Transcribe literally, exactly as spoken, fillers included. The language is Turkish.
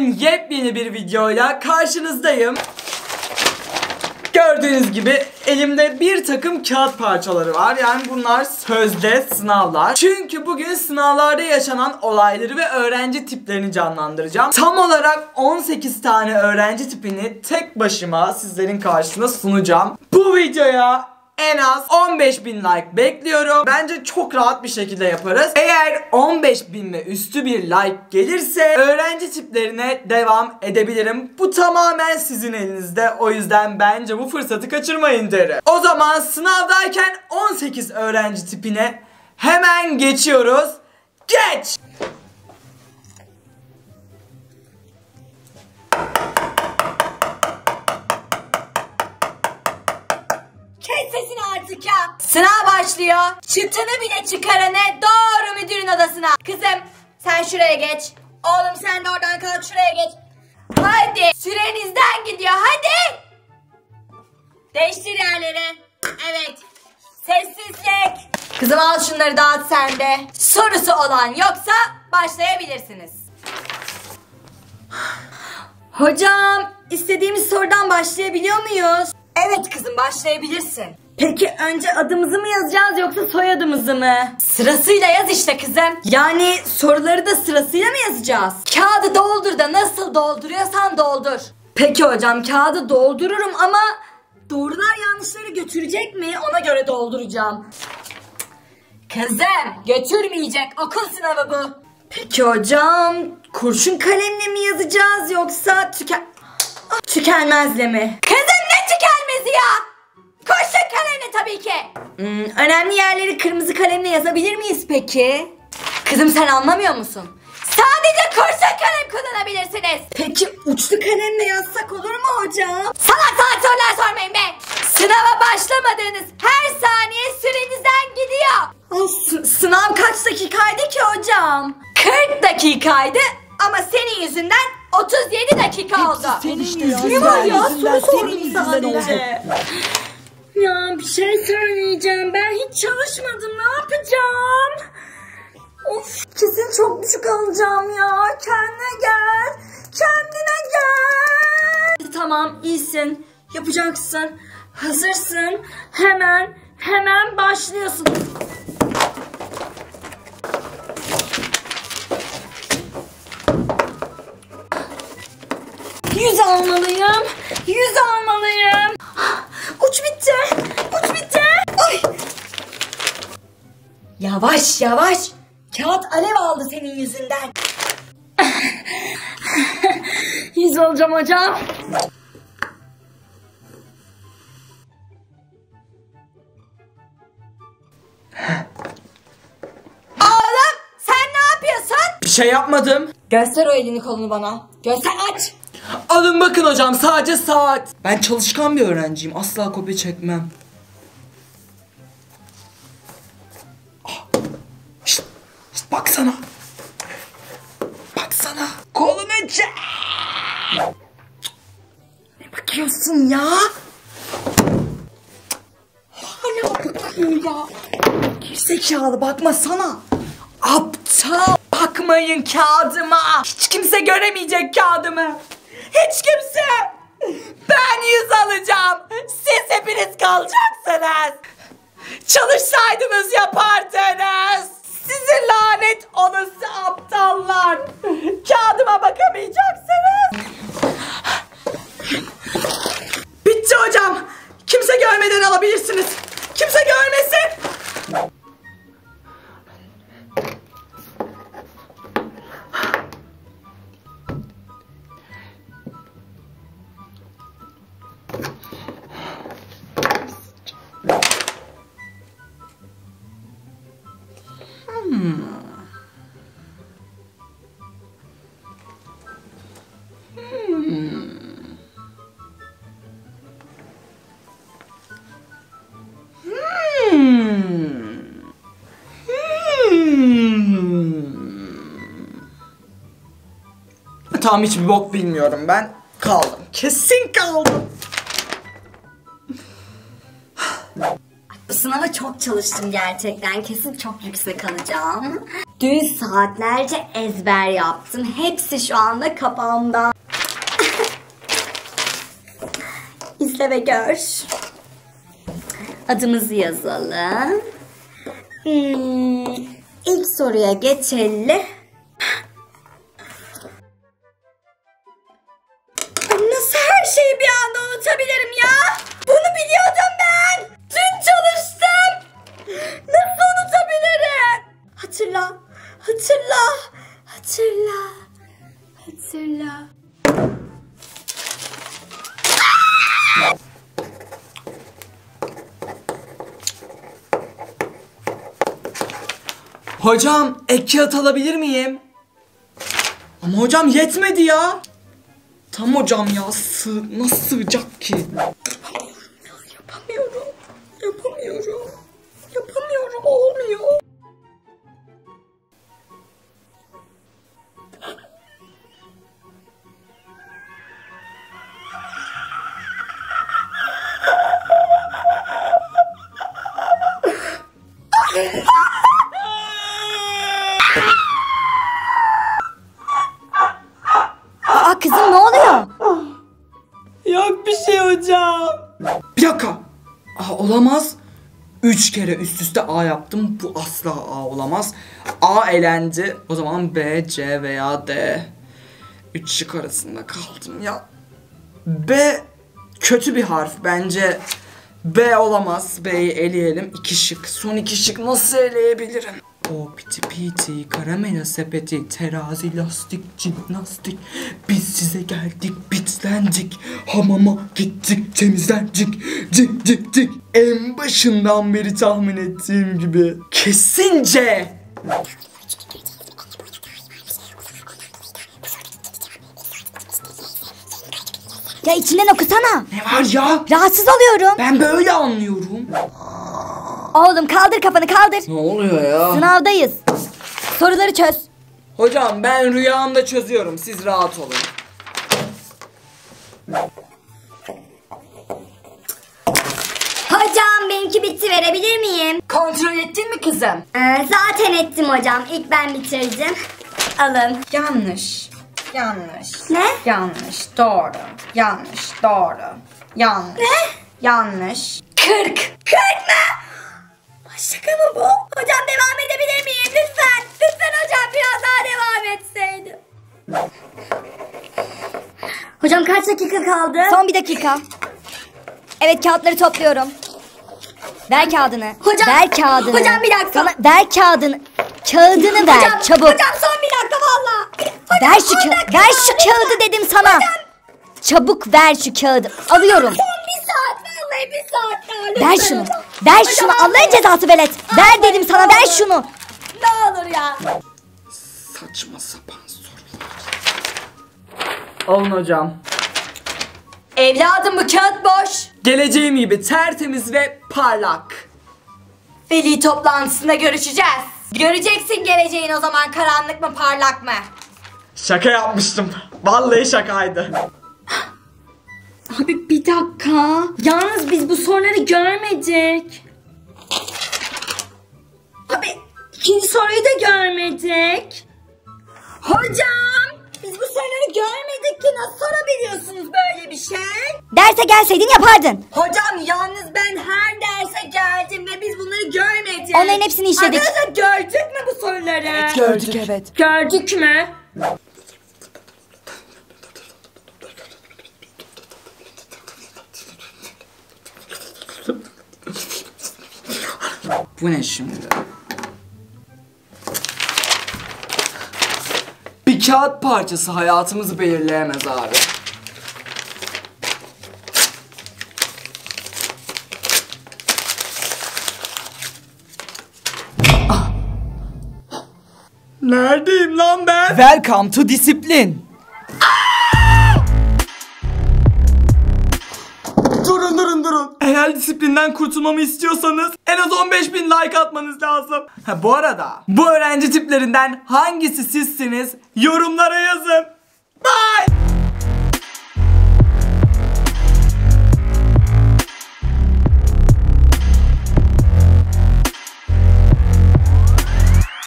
bugün yepyeni bir videoyla karşınızdayım. Gördüğünüz gibi elimde bir takım kağıt parçaları var. Yani bunlar sözde sınavlar. Çünkü bugün sınavlarda yaşanan olayları ve öğrenci tiplerini canlandıracağım. Tam olarak on sekiz tane öğrenci tipini tek başıma sizlerin karşısına sunacağım. Bu videoya en az on beş bin like bekliyorum. Bence çok rahat bir şekilde yaparız. Eğer on beş bin ve üstü bir like gelirse öğrenci tiplerine devam edebilirim. Bu tamamen sizin elinizde. O yüzden bence bu fırsatı kaçırmayın derim. O zaman sınavdayken on sekiz öğrenci tipine hemen geçiyoruz. Geç! Kes sesini artık ya. Sınav başlıyor. Çıtını bile çıkarana doğru müdürün odasına. Kızım sen şuraya geç. Oğlum sen de oradan kalk şuraya geç. Hadi sürenizden gidiyor hadi. Değiştir yerleri. Evet. Sessizlik. Kızım al şunları dağıt sen de. Sorusu olan yoksa başlayabilirsiniz. Hocam istediğimiz sorudan başlayabiliyor muyuz? Evet kızım başlayabilirsin. Peki önce adımızı mı yazacağız yoksa soyadımızı mı? Sırasıyla yaz işte kızım. Yani soruları da sırasıyla mı yazacağız? Kağıdı doldur da nasıl dolduruyorsan doldur. Peki hocam kağıdı doldururum ama doğrular yanlışları götürecek mi? Ona göre dolduracağım. Kızım götürmeyecek, okul sınavı bu. Peki hocam kurşun kalemle mi yazacağız yoksa tüken... tükenmezle mi? Kızım ne tükenmezi ya? Kurşun kalemle tabii ki. Hmm, önemli yerleri kırmızı kalemle yazabilir miyiz peki? Kızım sen anlamıyor musun? Sadece kurşun kalem kullanabilirsiniz. Peki uçlu kalemle yazsak olur mu hocam? Salak salak sorular sormayın be. Sınava başlamadığınız her saniye sürenizden gidiyor. Aa, sınav kaç dakikaydı ki hocam? kırk dakikaydı ama senin yüzünden otuz yedi dakika oldu. Senin yüzünden. yüzünden. Ne var ya? Soru Senin yüzünden sordum oldu. sadece. Ya bir şey söyleyeceğim. Ben hiç çalışmadım. Ne yapacağım? Of kesin çok düşük alacağım ya. Kendine gel. Kendine gel. Tamam iyisin. Yapacaksın. Hazırsın. Hemen hemen başlıyorsun. Yüz almalıyım. Yüz almalıyım. Uç bitti. Uç bitti. Ay. Yavaş yavaş. Kağıt alev aldı senin yüzünden. Yüz olacağım hocam. Oğlum sen ne yapıyorsun? Bir şey yapmadım. Göster o elini kolunu bana. Göster aç. Alın bakın hocam, sadece saat. Ben çalışkan bir öğrenciyim. Asla kopya çekmem. Ah. Şşt, şşt, baksana. Baksana. Kolunu çek. Ne bakıyorsun ya? Hala bakıyor ya. Gerizekalı, bakmasana. Aptal. Bakmayın kağıdıma. Hiç kimse göremeyecek kağıdımı. Hiç kimse. Ben yüz alacağım. Siz hepiniz kalacaksınız. Çalışsaydınız yapardınız. Sizi lanet olası aptallar. Kağıdıma bakamayacaksınız. Bitti hocam. Kimse görmeden alabilirsiniz. Kimse görmesin. Hmm. Hmm. Hmm. Tamam, hiçbir bok bilmiyorum ben. Kaldım. Kesin kaldım. Bu sınava çok çalıştım gerçekten. Kesin çok yüksek alacağım. Dün saatlerce ezber yaptım. Hepsi şu anda kafamda. İzle ve gör. Adımızı yazalım. Hmm, ilk soruya geçelim. Nasıl her şeyi bir anda unutabilirim ya? Bunu biliyordum ben. Dün çalıştım. Nasıl unutabilirim? Hatırla, hatırla, hatırla, hatırla. Hocam ek kağıt alabilir miyim? Ama hocam yetmedi ya. Tam hocam ya, sığ nasıl sığacak ki? Yapamıyorum, yapamıyorum, yapamıyorum, olmuyor. Aa kızım, ne oluyor? Yok bir şey hocam. Bir dakika. Aa, olamaz. Üç kere üst üste A yaptım. Bu asla A olamaz. A elendi. O zaman B, C veya D. Üç şık arasında kaldım ya. B kötü bir harf. Bence B olamaz. B'yi eleyelim. İki şık. Son iki şık nasıl eleyebilirim? O piti piti, karamela sepeti, terazi, lastik, jimnastik. Biz size geldik, bitlendik. Hamama gittik, temizlendik. Cik cik cik. En başından beri tahmin ettiğim gibi. Kesince. Ya içinden okusana. Ne var ya? Rahatsız oluyorum. Ben böyle anlıyorum. Oğlum kaldır kafanı, kaldır. Ne oluyor ya? Sınavdayız. Soruları çöz. Hocam ben rüyamda çözüyorum. Siz rahat olun. Hocam benimki bitti, verebilir miyim? Kontrol ettin mi kızım? Ee, zaten ettim hocam. İlk ben bitirdim. Alın. Yanlış. Yanlış. Ne? Yanlış. Doğru. Yanlış. Doğru. Yanlış. Ne? Yanlış. Kırk. Kırk mı? Ay, şaka mı bu? Hocam devam edebilir miyim? Lütfen. Lütfen hocam biraz daha devam etseydim. Hocam kaç dakika kaldı? Son bir dakika. Evet, kağıtları topluyorum. Ver kağıdını. Hocam- Ver kağıdını. hocam bir dakika. Sana, ver kağıdını. Kağıdını ver Hocam, çabuk. Hocam son bir dakika valla. ver şu ka- ver şu kağıdı dedim sana. Çabuk ver şu kağıdı. Alıyorum. Son bir saat vallahi bir saat daha. Lütfen Ver şunu. hocam. Ver Hocam, şunu. almayın. Allah'ın cezası velet. Ver dedim sana. Ver şunu. Ne olur ya. Saçma sapan sorular. Alın hocam. Evladım bu kağıt boş. Geleceğim gibi tertemiz ve parlak. Veli toplantısında görüşeceğiz. Göreceksin geleceğin o zaman, karanlık mı parlak mı? Şaka yapmıştım. Vallahi şakaydı. Abi bir dakika. Yalnız biz bu soruları görmedik. Abi ikinci soruyu da görmedik. Hocam biz bu soruları görmedik ki, nasıl sorabiliyorsunuz böyle bir şey? Derse gelseydin yapardın. Hocam yalnız ben her derse geldim ve biz bunları görmedik. Onların hepsini işledik. Arkadaşlar gördük mü bu soruları? Gördük evet. Gördük mü? Bu ne şimdi? Bir kağıt parçası hayatımızı belirleyemez abi. Ah. Neredeyim lan ben? Welcome to disiplin. Durun durun durun. Eğer disiplinden kurtulmamı istiyorsanız en az on beş bin like atmanız lazım. Ha bu arada bu öğrenci tiplerinden hangisi sizsiniz? Yorumlara yazın.